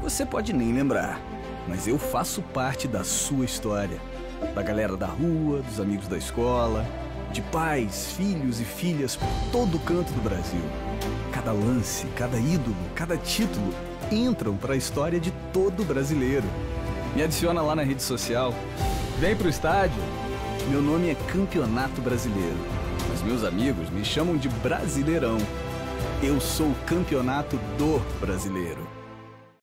Você pode nem lembrar, mas eu faço parte da sua história. Da galera da rua, dos amigos da escola, de pais, filhos e filhas por todo canto do Brasil. Cada lance, cada ídolo, cada título entram para a história de todo brasileiro. Me adiciona lá na rede social. Vem pro estádio. Meu nome é Campeonato Brasileiro, mas meus amigos me chamam de Brasileirão. Eu sou o Campeonato do Brasileiro.